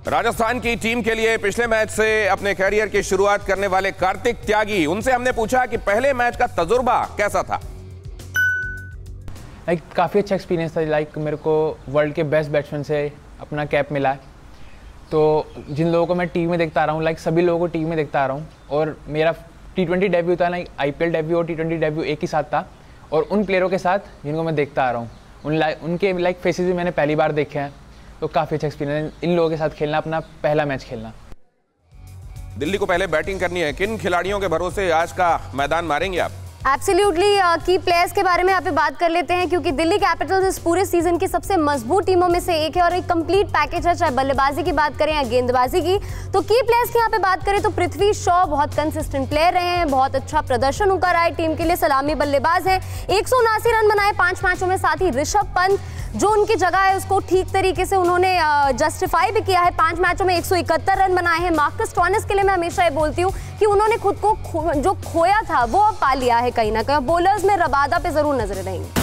राजस्थान की टीम के लिए पिछले मैच से अपने कैरियर की शुरुआत करने वाले कार्तिक त्यागी, उनसे हमने पूछा कि पहले मैच का तजुर्बा कैसा था। काफ़ी अच्छा एक्सपीरियंस था। मेरे को वर्ल्ड के बेस्ट बैट्समैन से अपना कैप मिला है। तो जिन लोगों को मैं टीम में देखता आ रहा हूँ, सभी लोगों को टीम में देखता आ रहा हूँ। और मेरा T20 डेब्यू था, IPL डेब्यू और T20 डेब्यू एक ही साथ था। और उन प्लेयरों के साथ जिनको मैं देखता आ रहा हूँ, उनके फेसेस भी मैंने पहली बार देखे हैं। तो काफ़ी अच्छा एक्सपीरियंस इन लोगों के साथ खेलना, अपना पहला मैच खेलना। दिल्ली को पहले बैटिंग करनी है, किन खिलाड़ियों के भरोसे आज का मैदान मारेंगे आप? एब्सोल्युटली की प्लेयर्स के बारे में यहाँ पे बात कर लेते हैं, क्योंकि दिल्ली कैपिटल्स इस पूरे सीजन की सबसे मजबूत टीमों में से एक है और एक कंप्लीट पैकेज है, चाहे बल्लेबाजी की बात करें या गेंदबाजी की। तो की प्लेयर्स की यहाँ पे बात करें तो पृथ्वी शॉ बहुत कंसिस्टेंट प्लेयर रहे हैं, बहुत अच्छा प्रदर्शन उनका रहा है टीम के लिए, सलामी बल्लेबाज है, 179 रन बनाए 5 मैचों में। साथ ही ऋषभ पंत जो उनकी जगह है उसको ठीक तरीके से उन्होंने जस्टिफाई भी किया है, 5 मैचों में 171 रन बनाए हैं। मार्कस स्टोइनिस के लिए मैं हमेशा ये बोलती हूँ कि उन्होंने खुद को जो खोया था वो अब पा लिया है कहीं ना कहीं। बॉलर्स में रबादा पे जरूर नजरें रहेंगी।